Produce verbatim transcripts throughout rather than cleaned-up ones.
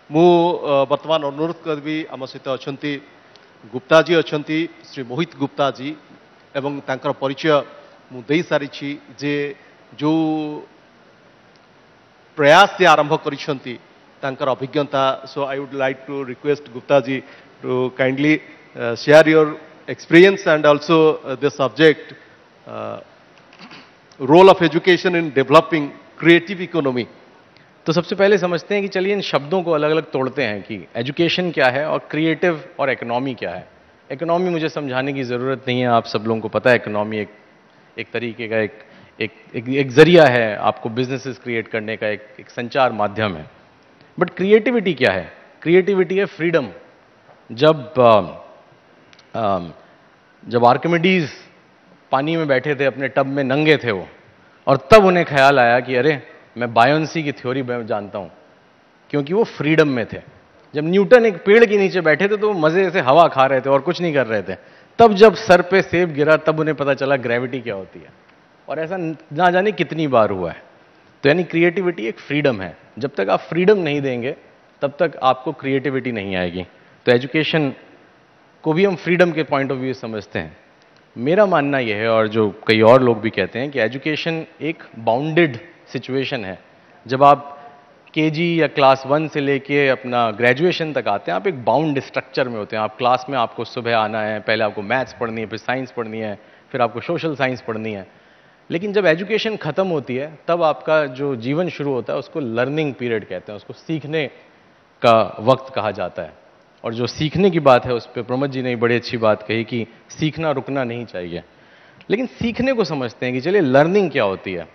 मु वर्तमान अनुरोध करी आम सहित अच्छा गुप्ता जी अच्छा श्री मोहित गुप्ता जी एवं तांकर परिचय मु दे सारी जे जो प्रयास से आरंभ करिसेंती तांकर अभिज्ञता so I would like to request Gupta ji to kindly share your experience and also the subject role of education in developing creative economy. तो सबसे पहले समझते हैं कि चलिए इन शब्दों को अलग अलग तोड़ते हैं कि एजुकेशन क्या है और क्रिएटिव और इकोनॉमी क्या है। इकोनॉमी मुझे समझाने की ज़रूरत नहीं है, आप सब लोगों को पता है इकोनॉमी एक एक तरीके का एक एक एक, एक जरिया है आपको बिजनेसेस क्रिएट करने का, एक, एक संचार माध्यम है। बट क्रिएटिविटी क्या है? क्रिएटिविटी है फ्रीडम। जब आ, आ, जब आर्किमिडीज पानी में बैठे थे, अपने टब में नंगे थे वो, और तब उन्हें ख्याल आया कि अरे मैं बायोंसी की थ्योरी जानता हूं, क्योंकि वो फ्रीडम में थे। जब न्यूटन एक पेड़ के नीचे बैठे थे तो वो मजे से हवा खा रहे थे और कुछ नहीं कर रहे थे। तब जब सर पे सेब गिरा तब उन्हें पता चला ग्रेविटी क्या होती है, और ऐसा ना जाने कितनी बार हुआ है। तो यानी क्रिएटिविटी एक फ्रीडम है। जब तक आप फ्रीडम नहीं देंगे तब तक आपको क्रिएटिविटी नहीं आएगी। तो एजुकेशन को भी हम फ्रीडम के पॉइंट ऑफ व्यू समझते हैं। मेरा मानना यह है, और जो कई और लोग भी कहते हैं, कि एजुकेशन एक बाउंडेड सिचुएशन है। जब आप केजी या क्लास वन से लेके अपना ग्रेजुएशन तक आते हैं, आप एक बाउंड स्ट्रक्चर में होते हैं। आप क्लास में आपको सुबह आना है, पहले आपको मैथ्स पढ़नी है, फिर साइंस पढ़नी है, फिर आपको सोशल साइंस पढ़नी है। लेकिन जब एजुकेशन खत्म होती है तब आपका जो जीवन शुरू होता है उसको लर्निंग पीरियड कहते हैं, उसको सीखने का वक्त कहा जाता है। और जो सीखने की बात है उस पर प्रमोद जी ने बड़ी अच्छी बात कही कि सीखना रुकना नहीं चाहिए। लेकिन सीखने को समझते हैं कि चलिए लर्निंग क्या होती है।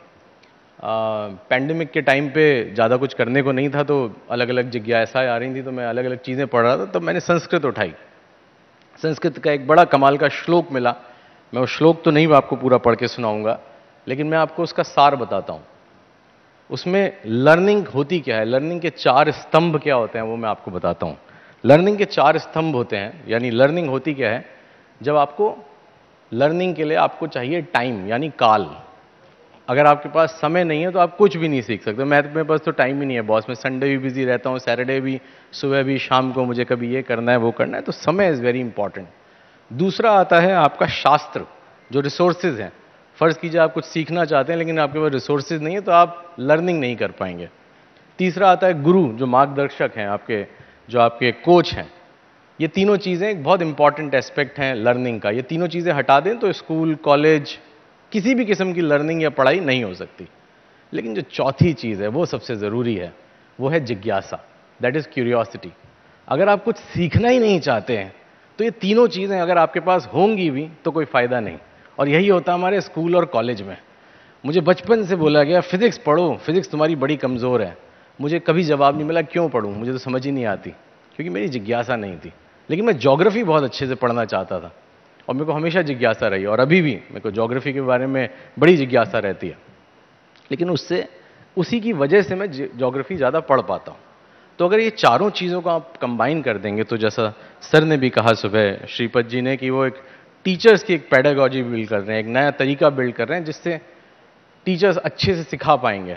पैंडेमिक के टाइम पे ज़्यादा कुछ करने को नहीं था, तो अलग अलग जिज्ञासाएं आ रही थी, तो मैं अलग अलग चीज़ें पढ़ रहा था। तब मैंने संस्कृत उठाई। संस्कृत का एक बड़ा कमाल का श्लोक मिला। मैं वो श्लोक तो नहीं आपको पूरा पढ़ के सुनाऊंगा, लेकिन मैं आपको उसका सार बताता हूँ। उसमें लर्निंग होती क्या है, लर्निंग के चार स्तंभ क्या होते हैं, वो मैं आपको बताता हूँ। लर्निंग के चार स्तंभ होते हैं, यानी लर्निंग होती क्या है। जब आपको लर्निंग के लिए आपको चाहिए टाइम, यानी काल। अगर आपके पास समय नहीं है तो आप कुछ भी नहीं सीख सकते। मैं मेरे पास तो टाइम ही नहीं है बॉस, मैं संडे भी बिजी रहता हूँ, सैटरडे भी, सुबह भी, शाम को मुझे कभी ये करना है वो करना है। तो समय इज़ वेरी इंपॉर्टेंट। दूसरा आता है आपका शास्त्र, जो रिसोर्सेज हैं। फर्ज कीजिए आप कुछ सीखना चाहते हैं लेकिन आपके पास रिसोर्सेज नहीं है तो आप लर्निंग नहीं कर पाएंगे। तीसरा आता है गुरु, जो मार्गदर्शक हैं आपके, जो आपके कोच हैं। ये तीनों चीज़ें एक बहुत इंपॉर्टेंट एस्पेक्ट हैं लर्निंग का। ये तीनों चीज़ें हटा दें तो स्कूल, कॉलेज, किसी भी किस्म की लर्निंग या पढ़ाई नहीं हो सकती। लेकिन जो चौथी चीज़ है वो सबसे ज़रूरी है, वो है जिज्ञासा, दैट इज़ क्यूरियोसिटी। अगर आप कुछ सीखना ही नहीं चाहते हैं तो ये तीनों चीज़ें अगर आपके पास होंगी भी तो कोई फ़ायदा नहीं। और यही होता है हमारे स्कूल और कॉलेज में। मुझे बचपन से बोला गया फिजिक्स पढ़ो, फिजिक्स तुम्हारी बड़ी कमज़ोर है। मुझे कभी जवाब नहीं मिला क्यों पढ़ूँ, मुझे तो समझ ही नहीं आती, क्योंकि मेरी जिज्ञासा नहीं थी। लेकिन मैं ज्योग्राफी बहुत अच्छे से पढ़ना चाहता था और मेरे को हमेशा जिज्ञासा रही, और अभी भी मेरे को ज्योग्राफी के बारे में बड़ी जिज्ञासा रहती है। लेकिन उससे उसी की वजह से मैं ज्योग्राफी ज़्यादा पढ़ पाता हूँ। तो अगर ये चारों चीज़ों को आप कंबाइन कर देंगे तो जैसा सर ने भी कहा सुबह, श्रीपद जी ने, कि वो एक टीचर्स की एक पेडागॉजी बिल्ड कर रहे हैं, एक नया तरीका बिल्ड कर रहे हैं जिससे टीचर्स अच्छे से सिखा पाएंगे।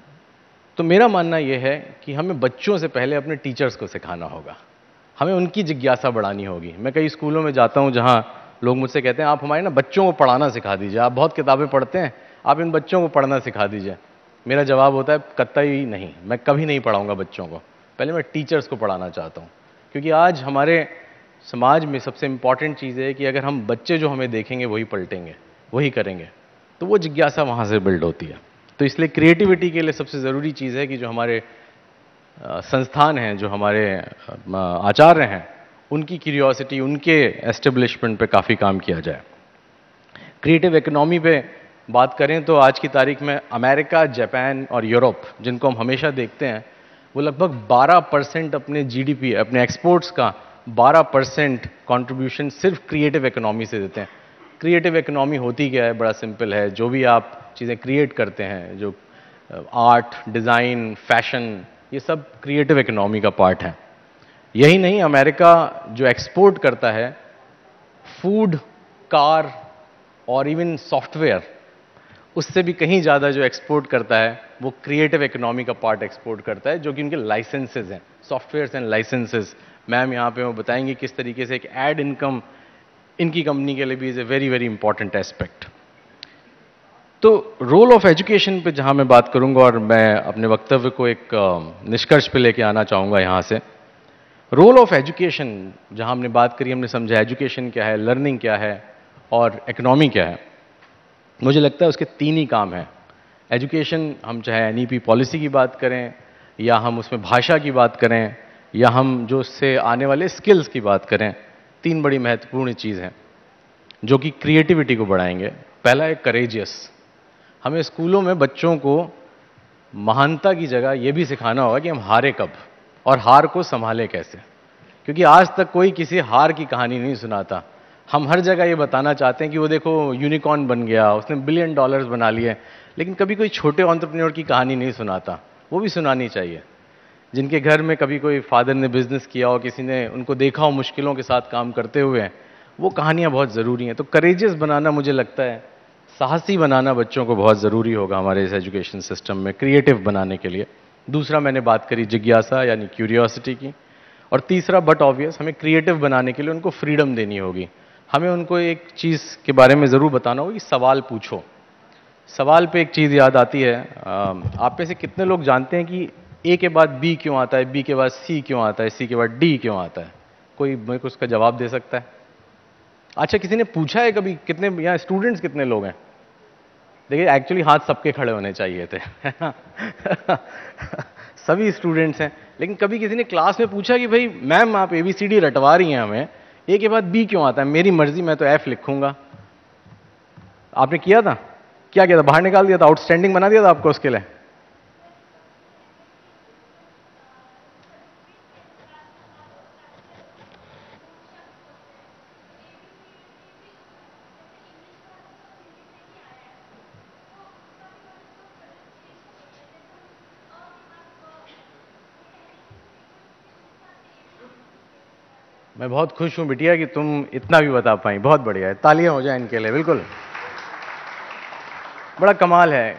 तो मेरा मानना यह है कि हमें बच्चों से पहले अपने टीचर्स को सिखाना होगा, हमें उनकी जिज्ञासा बढ़ानी होगी। मैं कई स्कूलों में जाता हूं जहां लोग मुझसे कहते हैं आप हमारे ना बच्चों को पढ़ाना सिखा दीजिए, आप बहुत किताबें पढ़ते हैं, आप इन बच्चों को पढ़ना सिखा दीजिए। मेरा जवाब होता है कतई नहीं, मैं कभी नहीं पढ़ाऊंगा बच्चों को, पहले मैं टीचर्स को पढ़ाना चाहता हूं। क्योंकि आज हमारे समाज में सबसे इंपॉर्टेंट चीज़ है कि अगर हम बच्चे जो हमें देखेंगे वही पलटेंगे, वही करेंगे, तो वो जिज्ञासा वहाँ से बिल्ड होती है। तो इसलिए क्रिएटिविटी के लिए सबसे ज़रूरी चीज़ है कि जो हमारे संस्थान हैं, जो हमारे आचार्य हैं, उनकी क्यूरियोसिटी, उनके एस्टेब्लिशमेंट पे काफ़ी काम किया जाए। क्रिएटिव इकोनॉमी पे बात करें तो आज की तारीख में अमेरिका, जापान और यूरोप, जिनको हम हमेशा देखते हैं, वो लगभग बारह परसेंट अपने जीडीपी, अपने एक्सपोर्ट्स का बारह परसेंट कॉन्ट्रीब्यूशन सिर्फ क्रिएटिव इकोनॉमी से देते हैं। क्रिएटिव इकोनॉमी होती क्या है? बड़ा सिंपल है। जो भी आप चीज़ें क्रिएट करते हैं, जो आर्ट, डिज़ाइन, फैशन, ये सब क्रिएटिव इकोनॉमी का पार्ट है। यही नहीं, अमेरिका जो एक्सपोर्ट करता है फूड, कार और इवन सॉफ्टवेयर, उससे भी कहीं ज़्यादा जो एक्सपोर्ट करता है वो क्रिएटिव इकोनॉमी का पार्ट एक्सपोर्ट करता है, जो कि उनके लाइसेंसेज हैं। Softwares and licences. मैम यहाँ पे वो बताएंगे किस तरीके से एक एड इनकम इनकी कंपनी के लिए भी is a very very important aspect. तो रोल ऑफ एजुकेशन पे जहाँ मैं बात करूँगा और मैं अपने वक्तव्य को एक निष्कर्ष पे लेके आना चाहूँगा यहाँ से। रोल ऑफ एजुकेशन जहाँ हमने बात करी, हमने समझा एजुकेशन क्या है, लर्निंग क्या है और इकोनॉमी क्या है। मुझे लगता है उसके तीन ही काम हैं। एजुकेशन, हम चाहे एन ई पी पॉलिसी की बात करें या हम उसमें भाषा की बात करें या हम जो उससे आने वाले स्किल्स की बात करें, तीन बड़ी महत्वपूर्ण चीज़ हैं जो कि क्रिएटिविटी को बढ़ाएंगे। पहला है करेजियस। हमें स्कूलों में बच्चों को महानता की जगह यह भी सिखाना होगा कि हम हारे कब और हार को संभाले कैसे, क्योंकि आज तक कोई किसी हार की कहानी नहीं सुनाता। हम हर जगह ये बताना चाहते हैं कि वो देखो यूनिकॉर्न बन गया, उसने बिलियन डॉलर्स बना लिए, लेकिन कभी कोई छोटे एंटरप्रेन्योर की कहानी नहीं सुनाता। वो भी सुनानी चाहिए, जिनके घर में कभी कोई फादर ने बिजनेस किया हो, किसी ने उनको देखा हो मुश्किलों के साथ काम करते हुए, वो कहानियाँ बहुत ज़रूरी हैं। तो करेजियस बनाना, मुझे लगता है साहसी बनाना बच्चों को बहुत ज़रूरी होगा हमारे इस एजुकेशन सिस्टम में, क्रिएटिव बनाने के लिए। दूसरा मैंने बात करी जिज्ञासा यानी क्यूरियोसिटी की, और तीसरा बट ऑब्वियस, हमें क्रिएटिव बनाने के लिए उनको फ्रीडम देनी होगी। हमें उनको एक चीज़ के बारे में ज़रूर बताना होगा कि सवाल पूछो। सवाल पे एक चीज़ याद आती है, आप में से कितने लोग जानते हैं कि ए के बाद बी क्यों आता है, बी के बाद सी क्यों आता है, सी के बाद डी क्यों आता है? कोई मेरे को उसका जवाब दे सकता है? अच्छा, किसी ने पूछा है कभी? कितने यहाँ स्टूडेंट्स कितने लोग हैं? देखिए, एक्चुअली हाथ सबके खड़े होने चाहिए थे सभी स्टूडेंट्स हैं, लेकिन कभी किसी ने क्लास में पूछा कि भाई मैम आप ए बी सी डी रटवा रही हैं हमें, ए के बाद बी क्यों आता है? मेरी मर्जी, मैं तो एफ लिखूंगा। आपने किया था? क्या किया था? बाहर निकाल दिया था? आउटस्टैंडिंग बना दिया था आपको उसके लिए? मैं बहुत खुश हूं बिटिया कि तुम इतना भी बता पाई, बहुत बढ़िया है, तालियां हो जाए इनके लिए। बिल्कुल बड़ा कमाल है।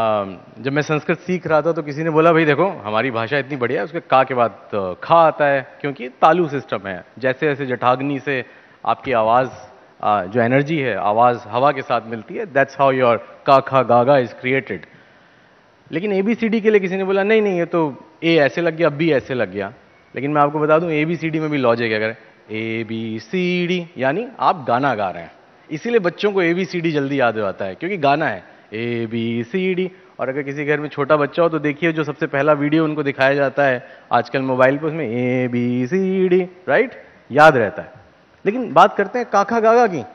जब मैं संस्कृत सीख रहा था तो किसी ने बोला भाई देखो हमारी भाषा इतनी बढ़िया है, उसके का के बाद खा आता है, क्योंकि तालु सिस्टम है। जैसे जैसे जठाग्नि से आपकी आवाज़, जो एनर्जी है, आवाज़ हवा के साथ मिलती है, दैट्स हाउ योर का खा गागा इज क्रिएटेड। लेकिन ए बी सी डी के लिए किसी ने बोला नहीं नहीं, ये तो ए ऐसे लग गया, बी ऐसे लग गया। लेकिन मैं आपको बता दूं ए बी सी डी में भी लॉजिक है। अगर ए बी सी डी यानी आप गाना गा रहे हैं, इसीलिए बच्चों को ए बी सी डी जल्दी याद हो जाता है, क्योंकि गाना है ए बी सी डी। और अगर किसी घर में छोटा बच्चा हो तो देखिए जो सबसे पहला वीडियो उनको दिखाया जाता है आजकल मोबाइल पर, उसमें A B C D, right, याद रहता है। लेकिन बात करते हैं काखा गागा की।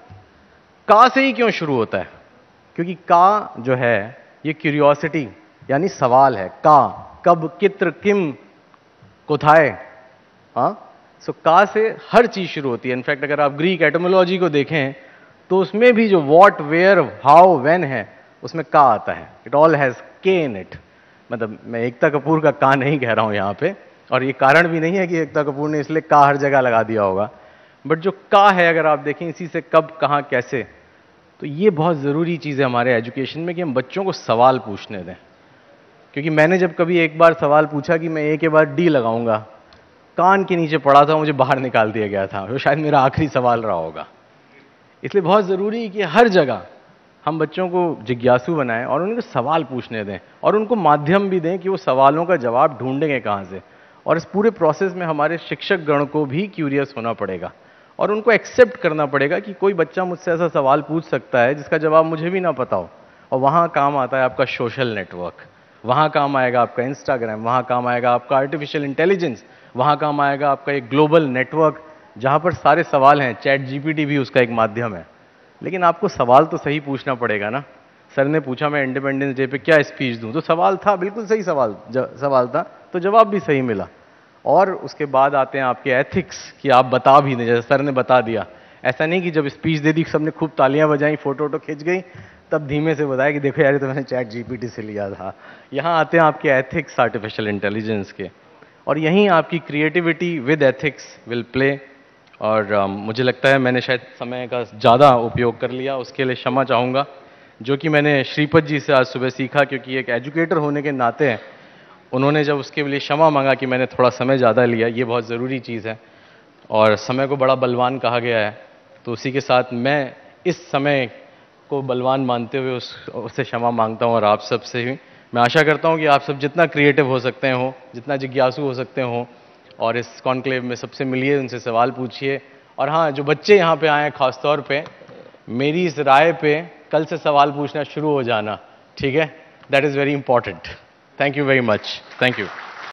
का से ही क्यों शुरू होता है? क्योंकि का जो है ये क्यूरियोसिटी यानी सवाल है। का, कब, कित्र, किम, कोथाए, हाँ। सो का से हर चीज शुरू होती है। इनफैक्ट अगर आप ग्रीक एटमोलॉजी को देखें तो उसमें भी जो व्हाट, वेयर, हाउ, व्हेन है, उसमें का आता है। इट ऑल हैज के इन इट। मतलब मैं एकता कपूर का का नहीं कह रहा हूं यहां पे, और ये कारण भी नहीं है कि एकता कपूर ने इसलिए का हर जगह लगा दिया होगा, बट जो का है अगर आप देखें इसी से कब, कहां, कैसे, तो ये बहुत जरूरी चीज है हमारे एजुकेशन में कि हम बच्चों को सवाल पूछने दें। क्योंकि मैंने जब कभी एक बार सवाल पूछा कि मैं ए के बाद डी लगाऊंगा, कान के नीचे पड़ा था, मुझे बाहर निकाल दिया गया था। वो शायद मेरा आखिरी सवाल रहा होगा। इसलिए बहुत ज़रूरी है कि हर जगह हम बच्चों को जिज्ञासु बनाएं और उनको सवाल पूछने दें, और उनको माध्यम भी दें कि वो सवालों का जवाब ढूंढेंगे कहाँ से। और इस पूरे प्रोसेस में हमारे शिक्षक गण को भी क्यूरियस होना पड़ेगा और उनको एक्सेप्ट करना पड़ेगा कि कोई बच्चा मुझसे ऐसा सवाल पूछ सकता है जिसका जवाब मुझे भी ना पता हो। और वहाँ काम आता है आपका सोशल नेटवर्क, वहाँ काम आएगा आपका इंस्टाग्राम, वहाँ काम आएगा आपका आर्टिफिशियल इंटेलिजेंस, वहाँ काम आएगा आपका एक ग्लोबल नेटवर्क जहाँ पर सारे सवाल हैं। चैट जी पी टी भी उसका एक माध्यम है। लेकिन आपको सवाल तो सही पूछना पड़ेगा ना। सर ने पूछा मैं इंडिपेंडेंस डे पे क्या स्पीच दूं, तो सवाल था, बिल्कुल सही सवाल सवाल था, तो जवाब भी सही मिला। और उसके बाद आते हैं आपके एथिक्स कि आप बता भी दें, जैसे सर ने बता दिया। ऐसा नहीं कि जब स्पीच दे दी सबने खूब तालियां बजाई, फोटो वोटो खिंच गई, तब धीमे से बताया कि देखो यार ये तो मैंने चैट जी पी टी से लिया था। यहाँ आते हैं आपके एथिक्स आर्टिफिशियल इंटेलिजेंस के, और यहीं आपकी creativity with ethics will play. और uh, मुझे लगता है मैंने शायद समय का ज़्यादा उपयोग कर लिया, उसके लिए क्षमा चाहूँगा, जो कि मैंने श्रीपद जी से आज सुबह सीखा, क्योंकि एक एजुकेटर होने के नाते उन्होंने जब उसके लिए क्षमा मांगा कि मैंने थोड़ा समय ज़्यादा लिया, ये बहुत ज़रूरी चीज़ है और समय को बड़ा बलवान कहा गया है, तो उसी के साथ मैं इस समय को बलवान मानते हुए उस उससे क्षमा मांगता हूँ। और आप सब से भी मैं आशा करता हूँ कि आप सब जितना क्रिएटिव हो सकते हो, जितना जिज्ञासु हो सकते हो, और इस कॉन्क्लेव में सबसे मिलिए, उनसे सवाल पूछिए। और हाँ, जो बच्चे यहाँ पे आए हैं खास तौर पे, मेरी इस राय पे कल से सवाल पूछना शुरू हो जाना, ठीक है? That is very important. Thank you very much. Thank you.